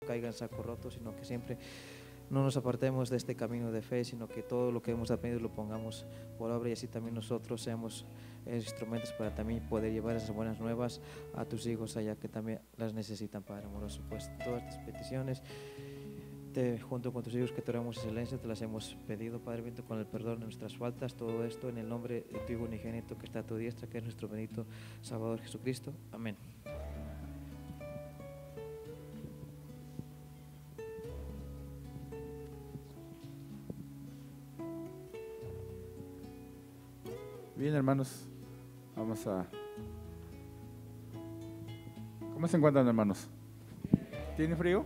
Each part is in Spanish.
caiga en saco roto, sino que siempre no nos apartemos de este camino de fe, sino que todo lo que hemos aprendido lo pongamos por obra, y así también nosotros seamos instrumentos para también poder llevar esas buenas nuevas a tus hijos allá que también las necesitan, Padre amoroso. Pues todas tus peticiones, junto con tus hijos que te oramos en silencio, te las hemos pedido, Padre bendito, con el perdón de nuestras faltas, todo esto en el nombre de tu Hijo unigénito que está a tu diestra, que es nuestro bendito Salvador Jesucristo. Amén. Bien, hermanos, vamos a... ¿Cómo se encuentran, hermanos? ¿Tiene frío?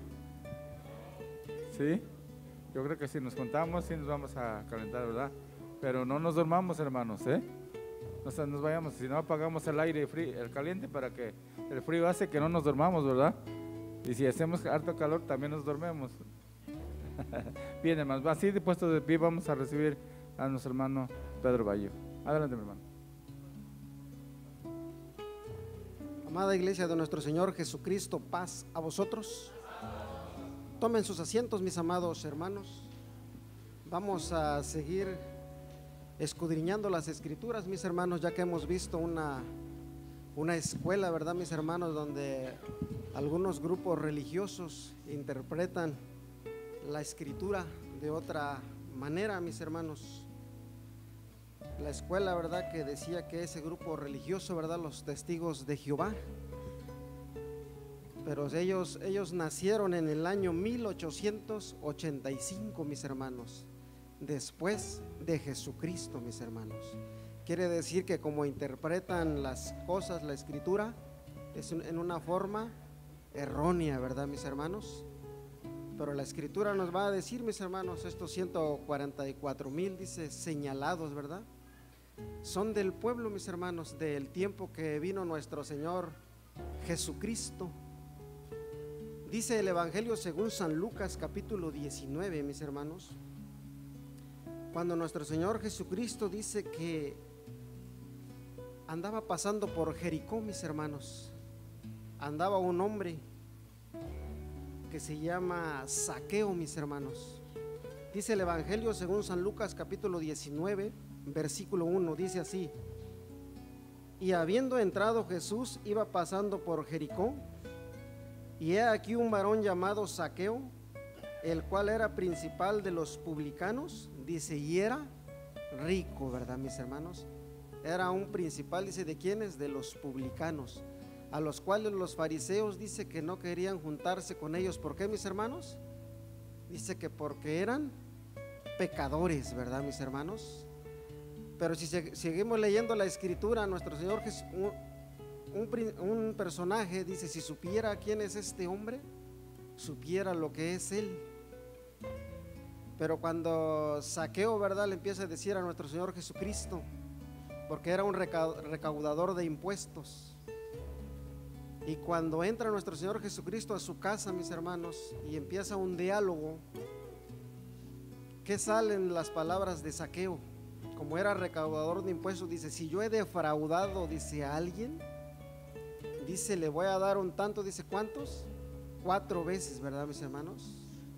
¿Sí? Yo creo que si nos contamos, sí nos vamos a calentar, ¿verdad? Pero no nos dormamos, hermanos, ¿eh? No nos vayamos, si no apagamos el aire frío, el caliente, para que el frío hace que no nos dormamos, ¿verdad? Y si hacemos harto calor, también nos dormemos. Bien, hermanos, así de puesto de pie vamos a recibir a nuestro hermano Pedro Bayo. Adelante, mi hermano. Amada iglesia de nuestro Señor Jesucristo, paz a vosotros. Tomen sus asientos, mis amados hermanos. Vamos a seguir escudriñando las escrituras, mis hermanos, ya que hemos visto una escuela, ¿verdad, mis hermanos? Donde algunos grupos religiosos interpretan la escritura de otra manera, mis hermanos. La escuela, ¿verdad?, que decía que ese grupo religioso, ¿verdad?, los testigos de Jehová, pero ellos nacieron en el año 1885, mis hermanos, después de Jesucristo, mis hermanos. Quiere decir que como interpretan las cosas, la escritura, es en una forma errónea, ¿verdad, mis hermanos? Pero la escritura nos va a decir, mis hermanos, estos 144,000, dice, señalados, ¿verdad?, son del pueblo, mis hermanos, del tiempo que vino nuestro Señor Jesucristo. Dice el Evangelio según San Lucas capítulo 19, mis hermanos, cuando nuestro Señor Jesucristo dice que andaba pasando por Jericó, mis hermanos, andaba un hombre que se llama Zaqueo, mis hermanos. Dice el Evangelio según San Lucas capítulo 19, versículo 1, dice así: y habiendo entrado Jesús, iba pasando por Jericó, y he aquí un varón llamado Zaqueo, el cual era principal de los publicanos, dice, y era rico, ¿verdad, mis hermanos? Era un principal, dice, ¿de quiénes? De los publicanos, a los cuales los fariseos, dice, que no querían juntarse con ellos. ¿Por qué, mis hermanos? Dice que porque eran pecadores, ¿verdad, mis hermanos? Pero si seguimos leyendo la escritura, nuestro Señor Jesús, un personaje dice, si supiera quién es este hombre, supiera lo que es él. Pero cuando Zaqueo, ¿verdad?, le empieza a decir a nuestro Señor Jesucristo, porque era un recaudador de impuestos, y cuando entra nuestro Señor Jesucristo a su casa, mis hermanos, y empieza un diálogo, ¿qué salen las palabras de Zaqueo? Como era recaudador de impuestos, dice, si yo he defraudado, dice, a alguien, dice, le voy a dar un tanto, dice, ¿cuántos? 4 veces, ¿verdad, mis hermanos?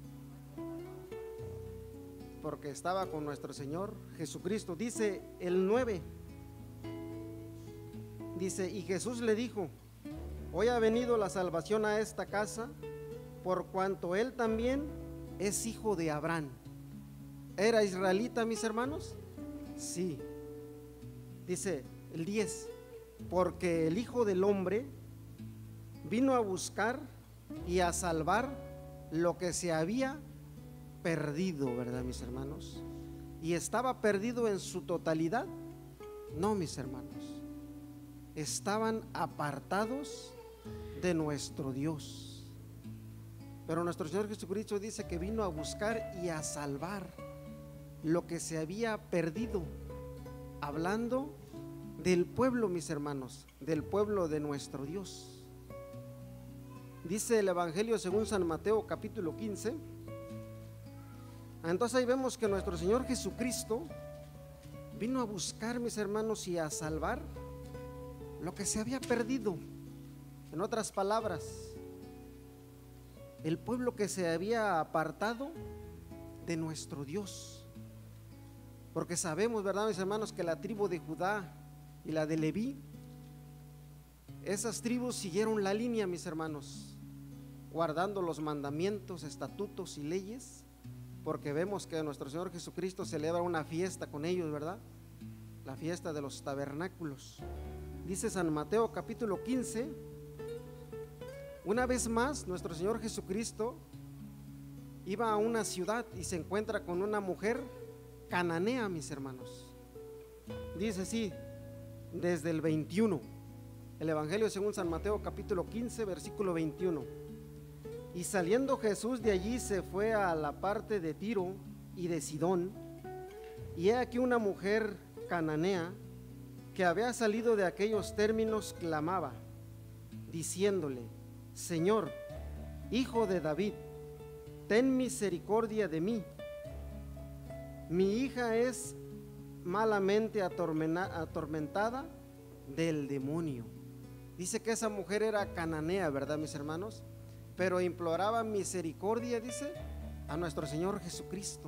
Porque estaba con nuestro Señor Jesucristo. Dice el 9, dice, y Jesús le dijo, hoy ha venido la salvación a esta casa, por cuanto él también es hijo de Abraham. ¿Era israelita, mis hermanos? Sí. Dice el 10, porque el Hijo del Hombre vino a buscar y a salvar lo que se había perdido, ¿verdad, mis hermanos? ¿Y estaba perdido en su totalidad? No, mis hermanos, estaban apartados de nuestro Dios. Pero nuestro Señor Jesucristo dice que vino a buscar y a salvar lo que se había perdido, hablando del pueblo, mis hermanos, del pueblo de nuestro Dios. Dice el Evangelio según San Mateo capítulo 15. Entonces ahí vemos que nuestro Señor Jesucristo vino a buscar, mis hermanos, y a salvar lo que se había perdido. En otras palabras, el pueblo que se había apartado de nuestro Dios. Porque sabemos, ¿verdad, mis hermanos?, que la tribu de Judá y la de Leví, esas tribus siguieron la línea, mis hermanos, guardando los mandamientos, estatutos y leyes, porque vemos que nuestro Señor Jesucristo celebra una fiesta con ellos, ¿verdad? La fiesta de los tabernáculos. Dice San Mateo capítulo 15, una vez más nuestro Señor Jesucristo iba a una ciudad y se encuentra con una mujer cananea, mis hermanos. Dice así, desde el 21, el Evangelio según San Mateo capítulo 15, versículo 21. Y saliendo Jesús de allí se fue a la parte de Tiro y de Sidón, y he aquí una mujer cananea que había salido de aquellos términos clamaba, diciéndole: Señor, Hijo de David, ten misericordia de mí. Mi hija es malamente atormentada del demonio. Dice que esa mujer era cananea, ¿verdad, mis hermanos? Pero imploraba misericordia, dice, a nuestro Señor Jesucristo.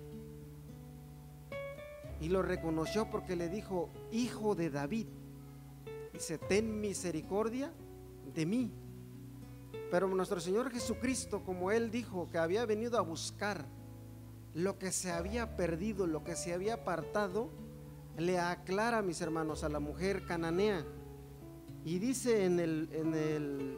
Y lo reconoció porque le dijo: Hijo de David. Dice: ten misericordia de mí. Pero nuestro Señor Jesucristo, como Él dijo que había venido a buscar lo que se había perdido, lo que se había apartado, le aclara, mis hermanos, a la mujer cananea. Y dice en el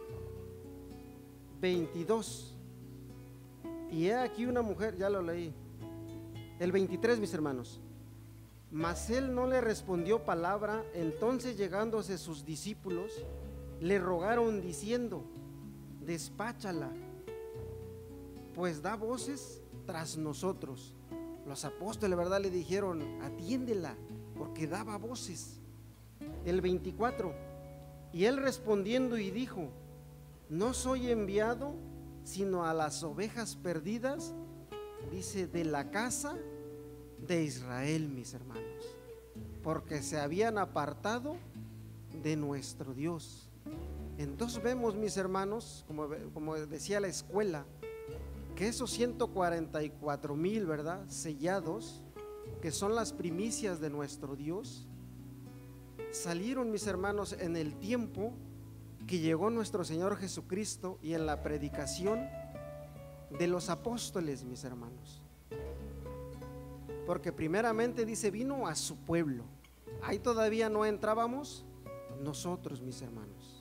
22, y he aquí una mujer, ya lo leí, el 23, mis hermanos. Mas él no le respondió palabra. Entonces, llegándose sus discípulos, le rogaron diciendo: despáchala, pues da voces tras nosotros. Los apóstoles, ¿verdad?, le dijeron: atiéndela, porque daba voces. El 24, y él respondiendo y dijo: no soy enviado sino a las ovejas perdidas, dice, de la casa de Israel, mis hermanos, porque se habían apartado de nuestro Dios. Entonces vemos, mis hermanos, como decía la escuela, que esos 144,000, ¿verdad?, sellados, que son las primicias de nuestro Dios, salieron, mis hermanos, en el tiempo que llegó nuestro Señor Jesucristo y en la predicación de los apóstoles, mis hermanos. Porque primeramente dice, vino a su pueblo. Ahí todavía no entrábamos nosotros, mis hermanos.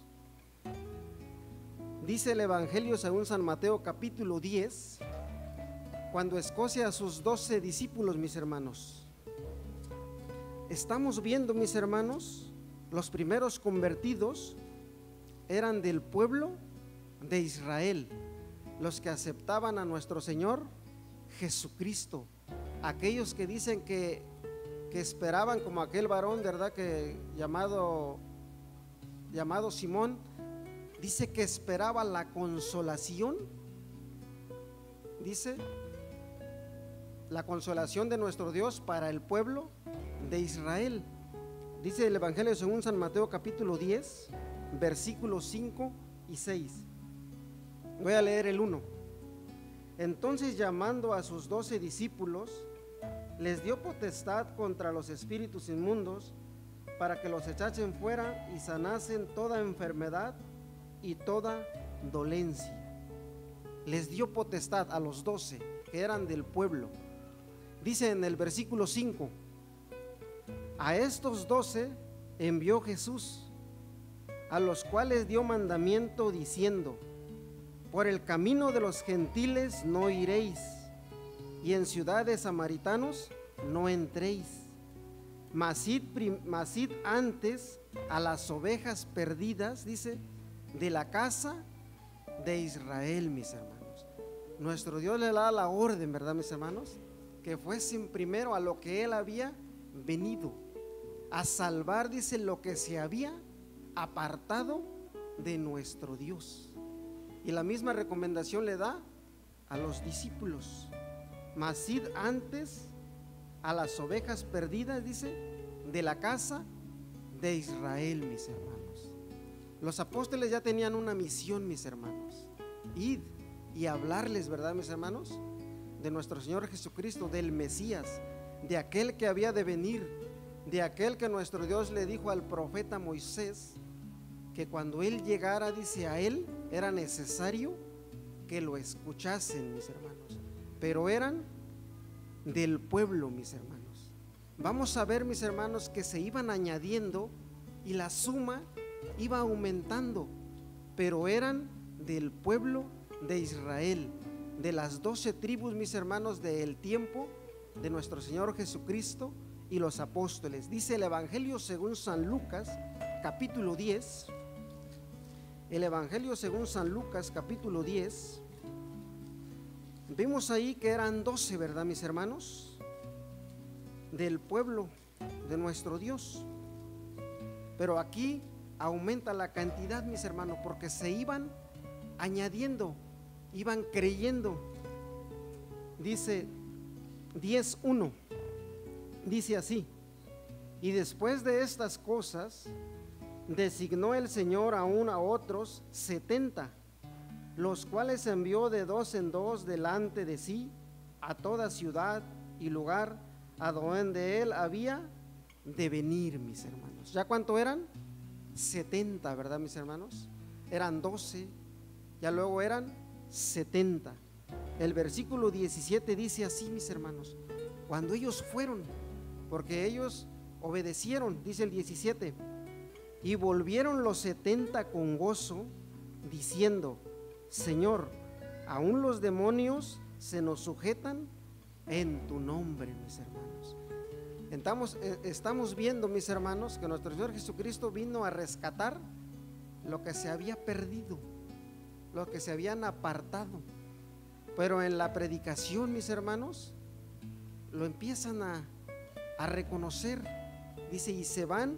Dice el Evangelio según San Mateo capítulo 10, cuando escoge a sus 12 discípulos, mis hermanos. Estamos viendo, mis hermanos, los primeros convertidos eran del pueblo de Israel, los que aceptaban a nuestro Señor Jesucristo. Aquellos que dicen que esperaban, como aquel varón, ¿verdad?, que llamado Simón, dice que esperaba la consolación, dice, la consolación de nuestro Dios para el pueblo de Israel. Dice el Evangelio según San Mateo capítulo 10, versículos 5 y 6. Voy a leer el 1. Entonces, llamando a sus 12 discípulos, les dio potestad contra los espíritus inmundos, para que los echasen fuera y sanasen toda enfermedad y toda dolencia. Les dio potestad a los 12 que eran del pueblo. Dice en el versículo 5: a estos 12 envió Jesús, a los cuales dio mandamiento diciendo: por el camino de los gentiles no iréis, y en ciudades samaritanos no entréis, mas id antes a las ovejas perdidas, dice, de la casa de Israel, mis hermanos. Nuestro Dios le da la orden, ¿verdad, mis hermanos?, que fuesen primero a lo que Él había venido a salvar, dice, lo que se había apartado de nuestro Dios. Y la misma recomendación le da a los discípulos: mas id antes a las ovejas perdidas, dice, de la casa de Israel, mis hermanos. Los apóstoles ya tenían una misión, mis hermanos: id y hablarles, ¿verdad, mis hermanos? De nuestro Señor Jesucristo, del Mesías, de aquel que había de venir, de aquel que nuestro Dios le dijo al profeta Moisés que cuando él llegara, dice, a él era necesario que lo escuchasen, mis hermanos, pero eran del pueblo, mis hermanos. Vamos a ver, mis hermanos, que se iban añadiendo y la suma iba aumentando, pero eran del pueblo de Israel, de las 12 tribus, mis hermanos, del tiempo de nuestro Señor Jesucristo y los apóstoles. Dice el Evangelio según San Lucas, capítulo 10. El Evangelio según San Lucas, capítulo 10. Vimos ahí que eran 12, ¿verdad, mis hermanos? Del pueblo de nuestro Dios. Pero aquí aumenta la cantidad, mis hermanos, porque se iban añadiendo, iban creyendo. Dice 10:1, dice así: y después de estas cosas designó el Señor aún a otros 70, los cuales envió de 2 en 2 delante de sí a toda ciudad y lugar a donde él había de venir, mis hermanos. ¿Ya cuánto eran? 70, ¿verdad, mis hermanos? Eran 12, ya luego eran 70. El versículo 17 dice así, mis hermanos: cuando ellos fueron, porque ellos obedecieron, dice el 17, y volvieron los 70 con gozo, diciendo: Señor, aún los demonios se nos sujetan en tu nombre, mis hermanos. Estamos viendo, mis hermanos, que nuestro Señor Jesucristo vino a rescatar lo que se había perdido, lo que se habían apartado. Pero en la predicación, mis hermanos, lo empiezan a reconocer. Dice, y se van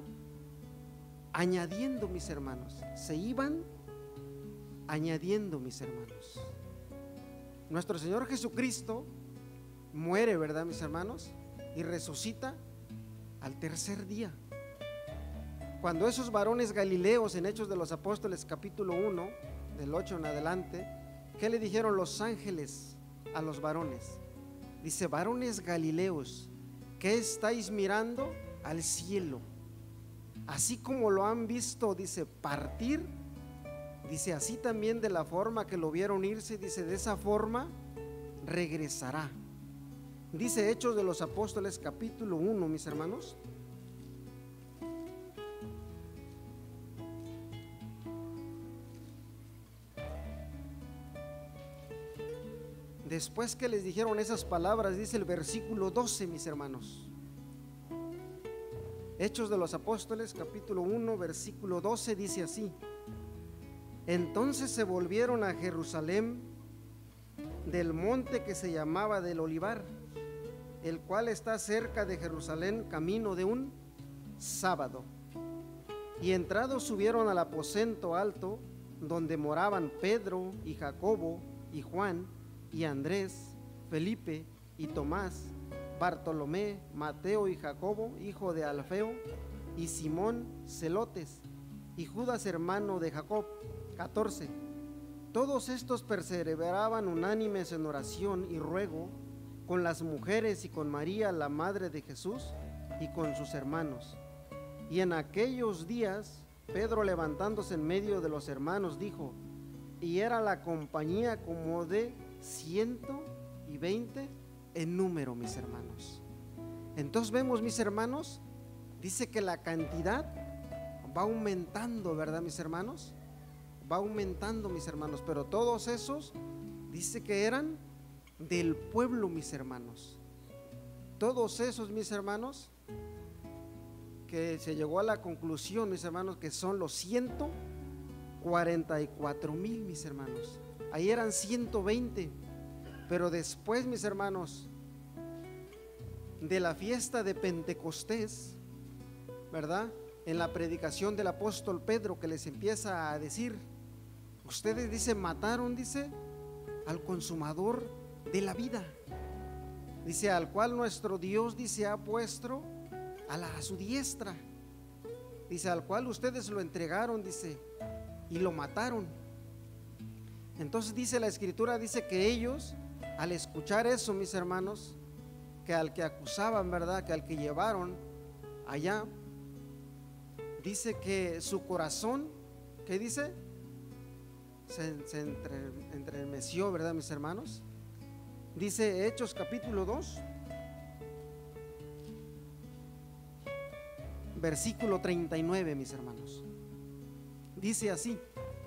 añadiendo, mis hermanos. Se iban añadiendo, mis hermanos. Nuestro Señor Jesucristo muere, ¿verdad, mis hermanos? Y resucita al tercer día. Cuando esos varones galileos, en Hechos de los Apóstoles capítulo 1, del 8 en adelante, ¿qué le dijeron los ángeles a los varones? Dice: varones galileos, ¿qué estáis mirando al cielo? Así como lo han visto, dice, partir, dice, así también de la forma que lo vieron irse, dice, de esa forma regresará. Dice Hechos de los Apóstoles capítulo 1, mis hermanos. Después que les dijeron esas palabras, dice el versículo 12, mis hermanos. Hechos de los Apóstoles capítulo 1, versículo 12, dice así: entonces se volvieron a Jerusalén del monte que se llamaba del Olivar, el cual está cerca de Jerusalén, camino de un sábado. Y entrados subieron al aposento alto, donde moraban Pedro y Jacobo y Juan y Andrés, Felipe y Tomás, Bartolomé, Mateo y Jacobo, hijo de Alfeo, y Simón Celotes, y Judas, hermano de Jacob. 14. Todos estos perseveraban unánimes en oración y ruego con las mujeres y con María, la madre de Jesús, y con sus hermanos. Y en aquellos días, Pedro, levantándose en medio de los hermanos, dijo, y era la compañía como de 120 en número, mis hermanos. Entonces vemos, mis hermanos, dice que la cantidad va aumentando, ¿verdad, mis hermanos? Va aumentando, mis hermanos, pero todos esos dice que eran del pueblo, mis hermanos. Todos esos, mis hermanos, que se llegó a la conclusión, mis hermanos, que son los 144,000, mis hermanos. Ahí eran 120, pero después, mis hermanos, de la fiesta de Pentecostés, ¿verdad? En la predicación del apóstol Pedro, que les empieza a decir, ustedes, dice, mataron, dice, al consumador de la vida, dice, al cual nuestro Dios, dice, ha puesto a su diestra, dice, al cual ustedes lo entregaron, dice, y lo mataron. Entonces dice la escritura, dice que ellos, al escuchar eso, mis hermanos, que al que acusaban, ¿verdad?, que al que llevaron allá, dice que su corazón, ¿qué dice? Se entremeció, ¿verdad, mis hermanos? Dice Hechos capítulo 2, versículo 39, mis hermanos. Dice así.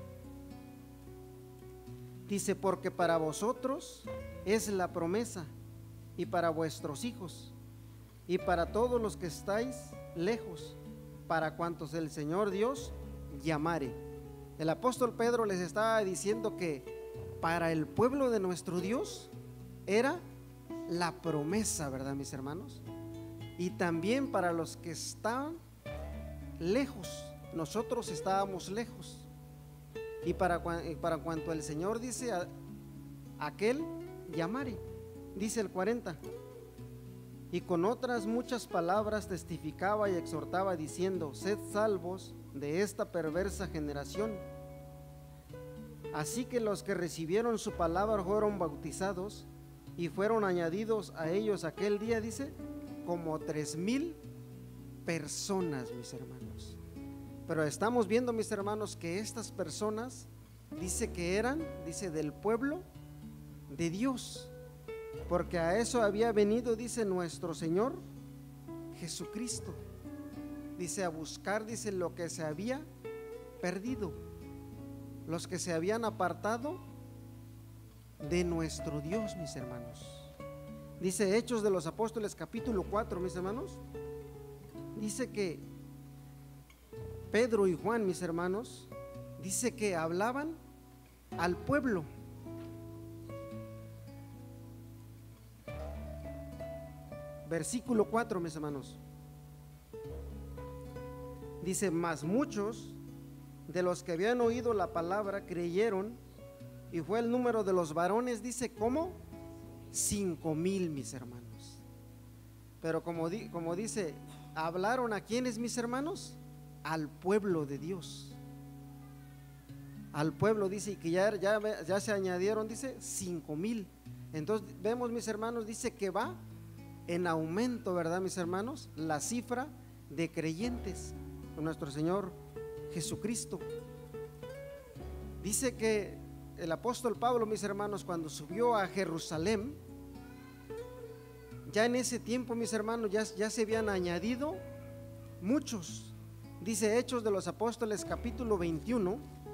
Dice, porque para vosotros es la promesa, y para vuestros hijos, y para todos los que estáis lejos, para cuantos el Señor Dios llamare. El apóstol Pedro les estaba diciendo que para el pueblo de nuestro Dios era la promesa, ¿verdad, mis hermanos? Y también para los que estaban lejos, nosotros estábamos lejos. Y para cuanto el Señor dice aquel llamare, dice el 40, y con otras muchas palabras testificaba y exhortaba diciendo, sed salvos de esta perversa generación. Así que los que recibieron su palabra fueron bautizados, y fueron añadidos a ellos aquel día, dice, como 3,000 personas, mis hermanos. Pero estamos viendo, mis hermanos, que estas personas, dice que eran, dice, del pueblo de Dios, porque a eso había venido, dice, nuestro Señor Jesucristo, dice, a buscar, dice, lo que se había perdido, los que se habían apartado de nuestro Dios, mis hermanos. Dice Hechos de los Apóstoles capítulo 4, mis hermanos, dice que Pedro y Juan, mis hermanos, dice que hablaban al pueblo. Versículo 4, mis hermanos, dice, mas muchos de los que habían oído la palabra creyeron, y fue el número de los varones, dice, como 5,000, mis hermanos. Pero como dice, hablaron a quienes, mis hermanos, al pueblo de Dios, al pueblo, dice, y que ya se añadieron, dice, 5,000. Entonces vemos, mis hermanos, dice que va en aumento, ¿verdad, mis hermanos?, la cifra de creyentes con nuestro Señor Jesucristo. Dice que el apóstol Pablo, mis hermanos, cuando subió a Jerusalén, ya en ese tiempo, mis hermanos, ya se habían añadido muchos. Dice Hechos de los Apóstoles capítulo 21,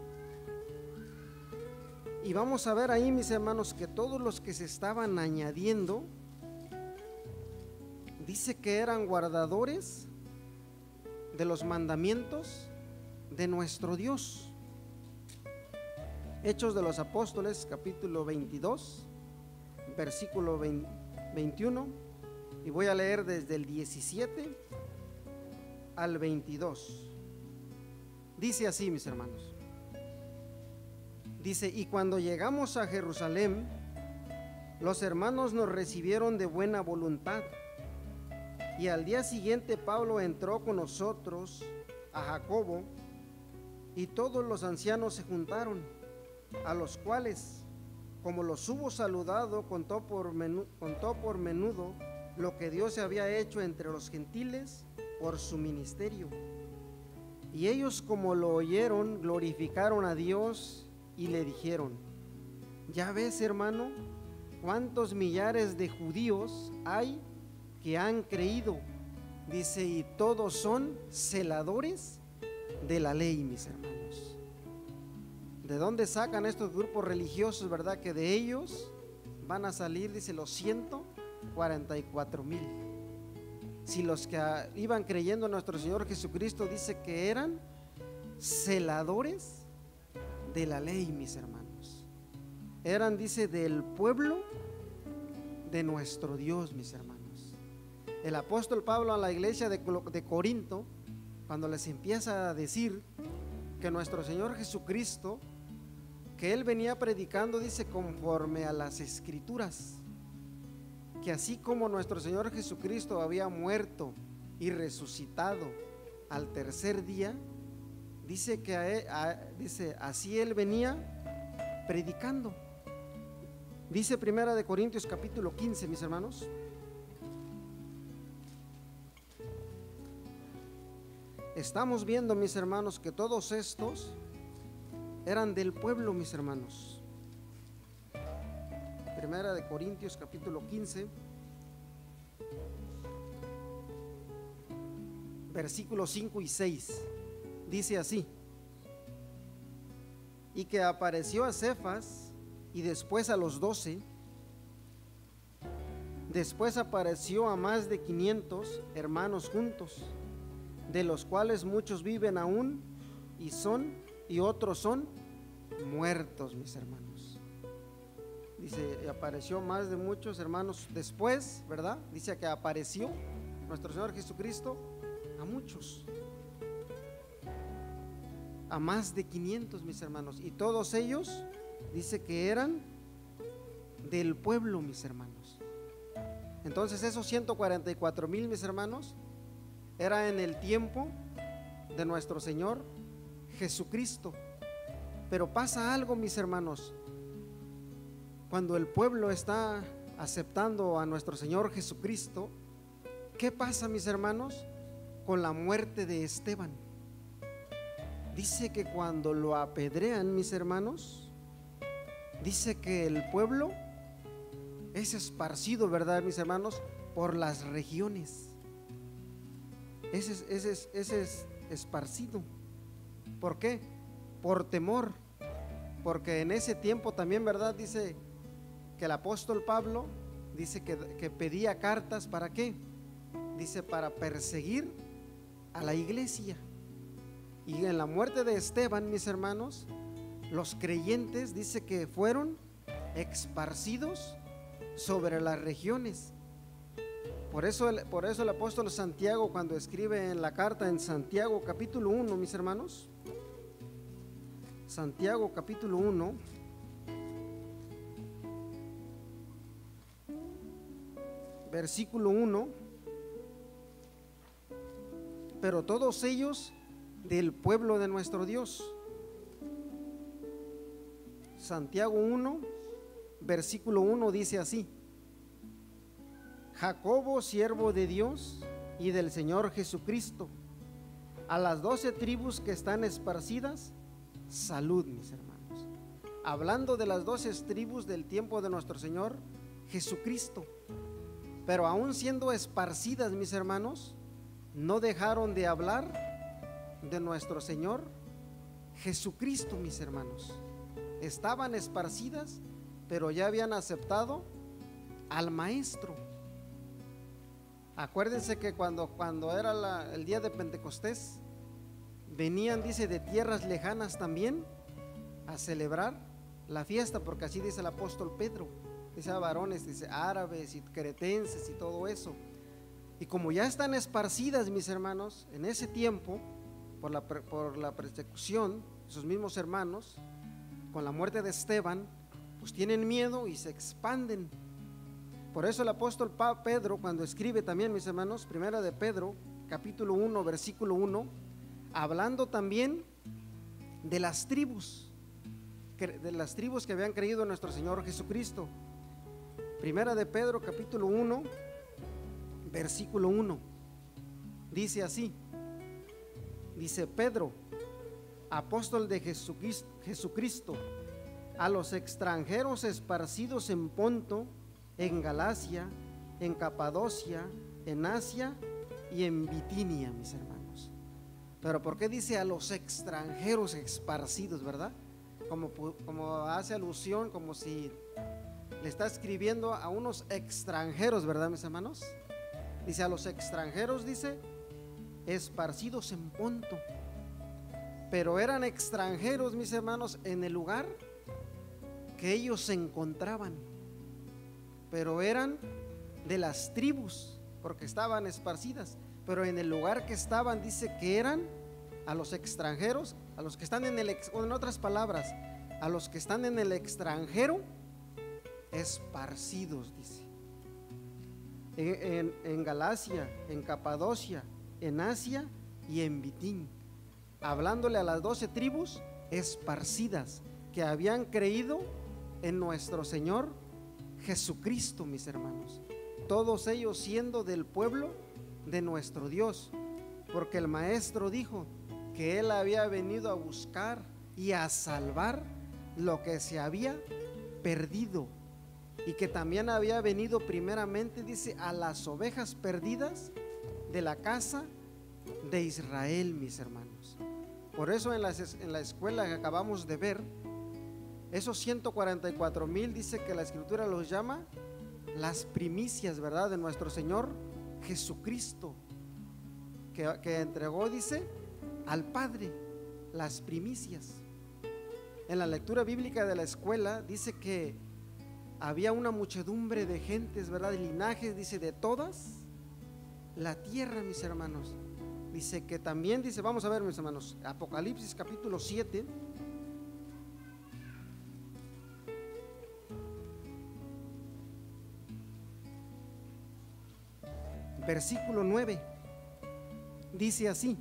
y vamos a ver ahí, mis hermanos, que todos los que se estaban añadiendo, dice que eran guardadores de los mandamientos de nuestro Dios. Hechos de los Apóstoles capítulo 22, versículo 21, y voy a leer desde el 17 al 22. Dice así, mis hermanos. Dice, y cuando llegamos a Jerusalén, los hermanos nos recibieron de buena voluntad, y al día siguiente Pablo entró con nosotros a Jacobo, y todos los ancianos se juntaron, a los cuales, como los hubo saludado, contó por menudo lo que Dios había hecho entre los gentiles por su ministerio. Y ellos, como lo oyeron, glorificaron a Dios y le dijeron, ya ves, hermano, cuántos millares de judíos hay que han creído, dice, y todos son celadores de la ley, mis hermanos. ¿De dónde sacan estos grupos religiosos, verdad? Que de ellos van a salir, dice, los 144,000. Si los que iban creyendo en nuestro Señor Jesucristo, dice que eran celadores de la ley, mis hermanos. Eran, dice, del pueblo de nuestro Dios, mis hermanos. El apóstol Pablo a la iglesia de Corinto, cuando les empieza a decir que nuestro Señor Jesucristo, que Él venía predicando, dice, conforme a las Escrituras, que así como nuestro Señor Jesucristo había muerto y resucitado al tercer día, dice que dice, así Él venía predicando. Dice Primera de Corintios capítulo 15, mis hermanos. Estamos viendo, mis hermanos, que todos estos eran del pueblo, mis hermanos. Primera de Corintios capítulo 15, versículos 5 y 6. Dice así: y que apareció a Cefas y después a los 12, después apareció a más de 500 hermanos juntos, de los cuales muchos viven aún y otros son muertos, mis hermanos. Dice, y apareció más de muchos hermanos después, ¿verdad? Dice que apareció nuestro Señor Jesucristo a muchos, a más de 500, mis hermanos, y todos ellos dice que eran del pueblo, mis hermanos. Entonces esos 144,000, mis hermanos, era en el tiempo de nuestro Señor Jesucristo. Pero pasa algo, mis hermanos, cuando el pueblo está aceptando a nuestro Señor Jesucristo. ¿Qué pasa, mis hermanos, con la muerte de Esteban? Dice que cuando lo apedrean, mis hermanos, dice que el pueblo es esparcido, ¿verdad, mis hermanos? Por las regiones. Ese es esparcido. ¿Por qué? Por temor. Porque en ese tiempo también, ¿verdad? Dice que el apóstol Pablo dice que pedía cartas. ¿Para qué? Dice para perseguir a la iglesia. Y en la muerte de Esteban, mis hermanos, los creyentes dice que fueron esparcidos sobre las regiones. Por eso el apóstol Santiago, cuando escribe en la carta en Santiago capítulo 1, mis hermanos, Santiago capítulo 1, versículo 1, pero todos ellos del pueblo de nuestro Dios. Santiago 1, versículo 1 dice así: Jacobo, siervo de Dios y del Señor Jesucristo, a las 12 tribus que están esparcidas, salud, mis hermanos. Hablando de las 12 tribus del tiempo de nuestro Señor Jesucristo. Pero aún siendo esparcidas, mis hermanos, no dejaron de hablar de nuestro Señor Jesucristo, mis hermanos. Estaban esparcidas, pero ya habían aceptado al Maestro. Acuérdense que cuando era el día de Pentecostés, venían, dice, de tierras lejanas también a celebrar la fiesta, porque así dice el apóstol Pedro. Dice a varones, dice árabes y cretenses y todo eso. Y como ya están esparcidas, mis hermanos, en ese tiempo, por la persecución, sus mismos hermanos, con la muerte de Esteban, pues tienen miedo y se expanden. Por eso el apóstol Pedro, cuando escribe también, mis hermanos, primera de Pedro, capítulo 1, versículo 1, hablando también de las tribus que habían creído en nuestro Señor Jesucristo. Primera de Pedro, capítulo 1, versículo 1, dice así: dice Pedro, apóstol de Jesucristo, a los extranjeros esparcidos en Ponto, en Galacia, en Capadocia, en Asia y en Bitinia, mis hermanos. Pero ¿por qué dice a los extranjeros esparcidos, verdad? Como hace alusión, como si le está escribiendo a unos extranjeros, ¿verdad, mis hermanos? Dice a los extranjeros, dice, esparcidos en Ponto. Pero eran extranjeros, mis hermanos, en el lugar que ellos se encontraban. Pero eran de las tribus, porque estaban esparcidas. Pero en el lugar que estaban, dice que eran a los extranjeros, a los que están en otras palabras, a los que están en el extranjero, esparcidos, dice. En Galacia, en Capadocia, en Asia y en Bitín. Hablándole a las 12 tribus esparcidas, que habían creído en nuestro Señor Jesucristo, mis hermanos. Todos ellos siendo del pueblo de nuestro Dios, porque el maestro dijo que él había venido a buscar y a salvar lo que se había perdido, y que también había venido primeramente, dice, a las ovejas perdidas de la casa de Israel, mis hermanos. Por eso en la escuela que acabamos de ver, esos 144,000 dice que la escritura los llama las primicias, ¿verdad?, de nuestro Señor Jesucristo, que entregó, dice, al Padre las primicias. En la lectura bíblica de la escuela dice que había una muchedumbre de gentes, ¿verdad?, de linajes, dice, de todas la tierra, mis hermanos. Dice que también, dice, vamos a ver, mis hermanos, Apocalipsis capítulo 7, versículo 9, dice así: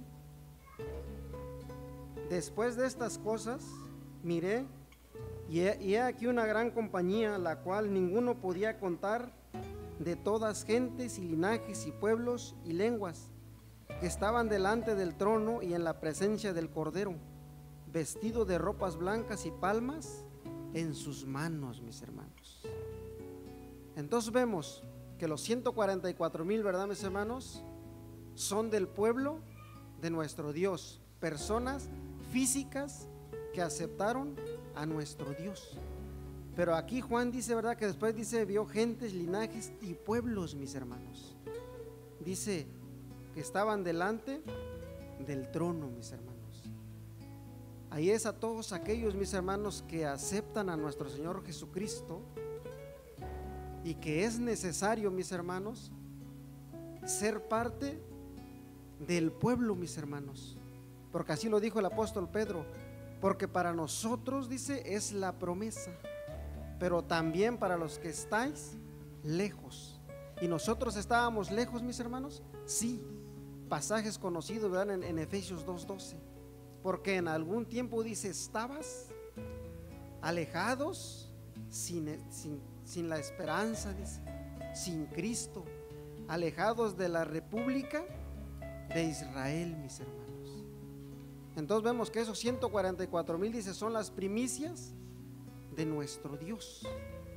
después de estas cosas miré, y he aquí una gran compañía, la cual ninguno podía contar, de todas gentes y linajes y pueblos y lenguas, que estaban delante del trono y en la presencia del Cordero, vestido de ropas blancas y palmas en sus manos, mis hermanos. Entonces vemos que los 144,000, ¿verdad, mis hermanos?, son del pueblo de nuestro Dios, personas físicas que aceptaron a nuestro Dios. Pero aquí Juan dice, ¿verdad?, que después dice, vio gentes, linajes y pueblos, mis hermanos. Dice que estaban delante del trono, mis hermanos. Ahí es a todos aquellos, mis hermanos, que aceptan a nuestro Señor Jesucristo, y que es necesario, mis hermanos, ser parte del pueblo, mis hermanos, porque así lo dijo el apóstol Pedro, porque para nosotros, dice, es la promesa, pero también para los que estáis lejos. Y nosotros estábamos lejos, mis hermanos, sí, pasajes conocidos, ¿verdad?, en Efesios 2:12, porque en algún tiempo, dice, estabas alejados, sin la esperanza, dice, sin Cristo, alejados de la república de Israel, mis hermanos. Entonces vemos que esos 144,000, dice, son las primicias de nuestro Dios.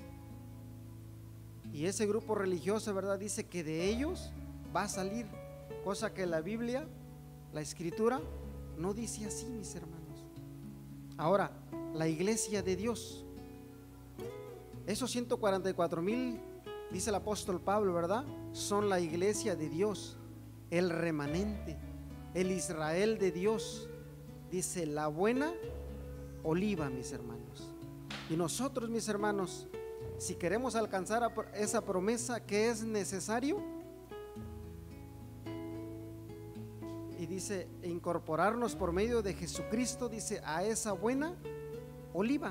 Y ese grupo religioso, ¿verdad?, dice que de ellos va a salir, cosa que la Biblia, la Escritura, no dice así, mis hermanos. Ahora, la iglesia de Dios, esos 144,000, dice el apóstol Pablo, ¿verdad?, son la iglesia de Dios, el remanente, el Israel de Dios, dice, la buena oliva, mis hermanos. Y nosotros, mis hermanos, si queremos alcanzar esa promesa, ¿qué es necesario? Y dice, incorporarnos por medio de Jesucristo, dice, a esa buena oliva.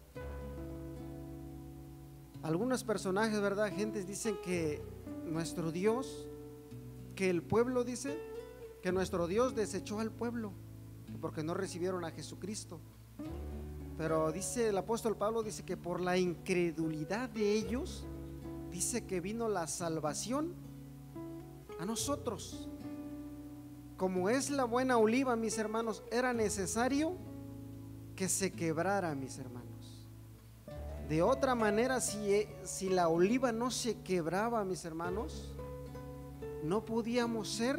Algunos personajes, ¿verdad?, gentes, dicen que nuestro Dios, que el pueblo, dice, que nuestro Dios desechó al pueblo porque no recibieron a Jesucristo. Pero dice el apóstol Pablo, dice que por la incredulidad de ellos, dice que vino la salvación a nosotros. Como es la buena oliva, mis hermanos, era necesario que se quebrara, mis hermanos. De otra manera, si la oliva no se quebraba, mis hermanos, no podíamos ser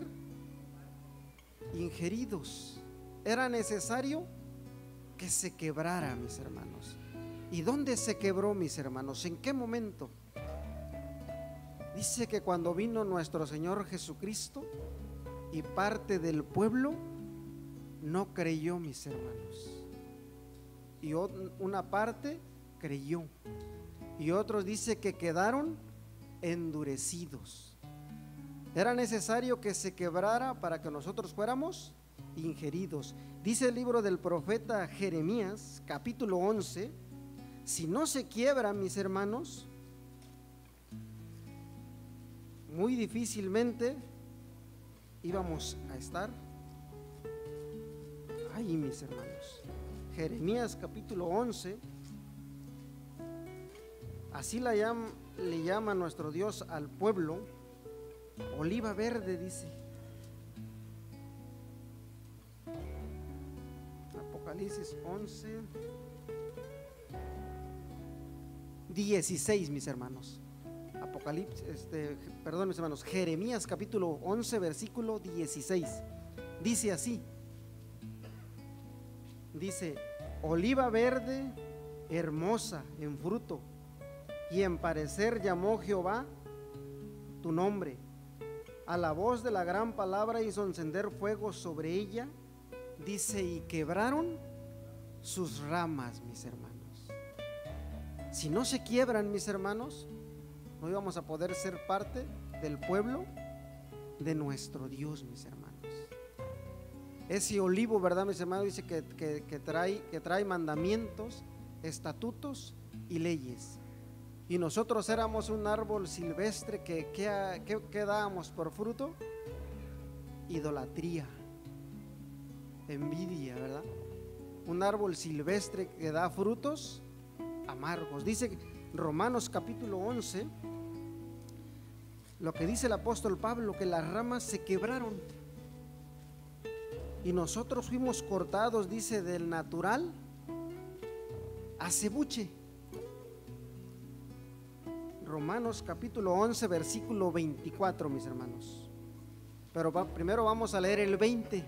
ingeridos. Era necesario que se quebrara, mis hermanos. ¿Y dónde se quebró, mis hermanos? ¿En qué momento? Dice que cuando vino nuestro Señor Jesucristo, y parte del pueblo no creyó, mis hermanos, y una parte creyó, y otros dice que quedaron endurecidos. Era necesario que se quebrara para que nosotros fuéramos ingeridos. Dice el libro del profeta Jeremías, capítulo 11, si no se quiebra, mis hermanos, muy difícilmente íbamos a estar ahí, mis hermanos. Jeremías capítulo 11, así le llama nuestro Dios al pueblo, oliva verde, dice. Apocalipsis 11, 16, mis hermanos. Perdón, mis hermanos, Jeremías capítulo 11, versículo 16. Dice así. Dice: oliva verde, hermosa en fruto, y en parecer llamó Jehová tu nombre. A la voz de la gran palabra hizo encender fuego sobre ella. Dice: y quebraron sus ramas, mis hermanos. Si no se quiebran, mis hermanos, no íbamos a poder ser parte del pueblo de nuestro Dios, mis hermanos. Ese olivo, ¿verdad, mis hermanos? Dice que trae mandamientos, estatutos y leyes. Y nosotros éramos un árbol silvestre que dábamos por fruto: idolatría, envidia, ¿verdad? Un árbol silvestre que da frutos amargos. Dice Romanos capítulo 11, lo que dice el apóstol Pablo, que las ramas se quebraron y nosotros fuimos cortados, dice, del natural a cebuche. Romanos capítulo 11, versículo 24, mis hermanos. Pero primero vamos a leer el 20.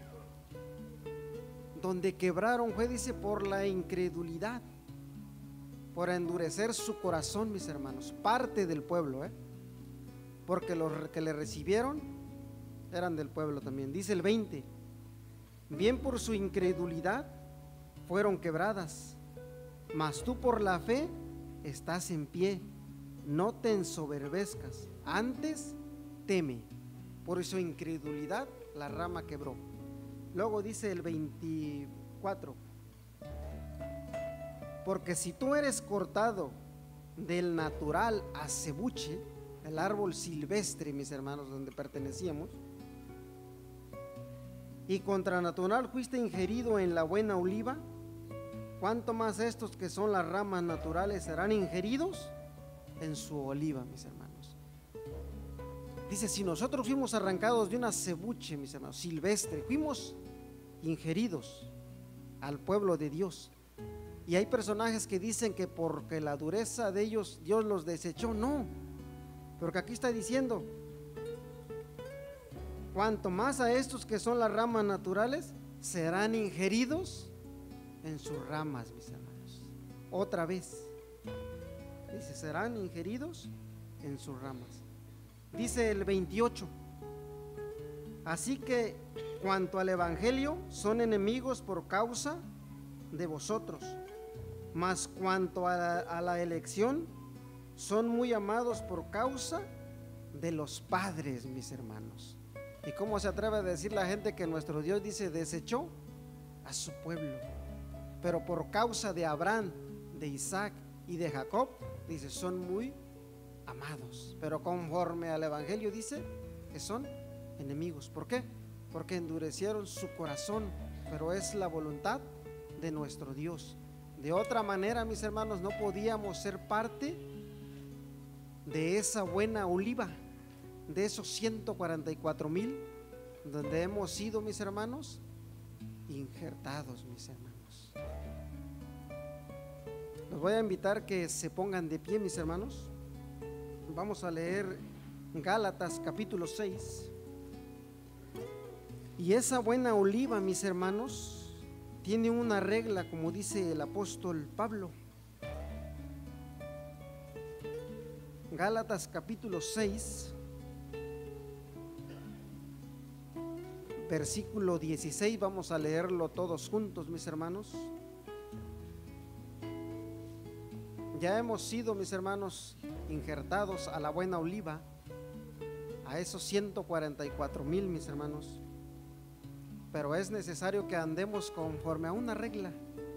Donde quebraron fue, dice, por la incredulidad, por endurecer su corazón, mis hermanos. Parte del pueblo, porque los que le recibieron eran del pueblo también. Dice el 20: bien por su incredulidad fueron quebradas, mas tú por la fe estás en pie. No te ensoberbezcas, antes teme. Por su incredulidad la rama quebró. Luego dice el 24: porque si tú eres cortado del natural a cebuche, el árbol silvestre, mis hermanos, donde pertenecíamos, y contra natural fuiste ingerido en la buena oliva, ¿cuánto más estos que son las ramas naturales serán ingeridos en su oliva, mis hermanos? Dice: si nosotros fuimos arrancados de una cebuche, mis hermanos, silvestre, fuimos ingeridos al pueblo de Dios. Y hay personajes que dicen que porque la dureza de ellos Dios los desechó. No, porque aquí está diciendo: cuanto más a estos que son las ramas naturales serán ingeridos en sus ramas, mis hermanos. Otra vez dice: serán ingeridos en sus ramas. Dice el 28: así que cuanto al evangelio son enemigos por causa de vosotros, mas cuanto a la elección son muy amados por causa de los padres, mis hermanos. ¿Y cómo se atreve a decir la gente que nuestro Dios, dice, desechó a su pueblo? Pero por causa de Abraham, de Isaac y de Jacob, dice, son muy amados. Pero conforme al evangelio dice que son enemigos. ¿Por qué? Porque endurecieron su corazón. Pero es la voluntad de nuestro Dios. De otra manera, mis hermanos, no podíamos ser parte de esa buena oliva, de esos 144,000 donde hemos sido, mis hermanos, injertados, mis hermanos. Los voy a invitar que se pongan de pie, mis hermanos. Vamos a leer Gálatas capítulo 6. Y esa buena oliva, mis hermanos, tiene una regla, como dice el apóstol Pablo. Gálatas capítulo 6, versículo 16, vamos a leerlo todos juntos, mis hermanos. Ya hemos sido, mis hermanos, injertados a la buena oliva, a esos 144,000, mis hermanos. Pero es necesario que andemos conforme a una regla.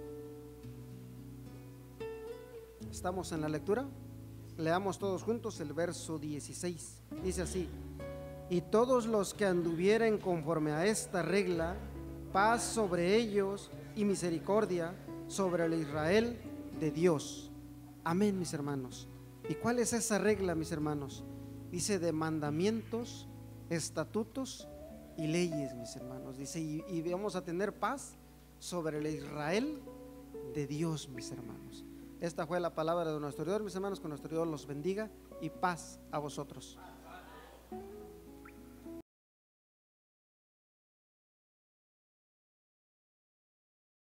¿Estamos en la lectura? Leamos todos juntos el verso 16. Dice así: y todos los que anduvieren conforme a esta regla, paz sobre ellos y misericordia sobre el Israel de Dios. Amén, mis hermanos. ¿Y cuál es esa regla, mis hermanos? Dice de mandamientos, estatutos y leyes, mis hermanos. Dice, y vamos a tener paz sobre el Israel de Dios, mis hermanos. Esta fue la palabra de nuestro Dios, mis hermanos. Que nuestro Dios los bendiga y paz a vosotros.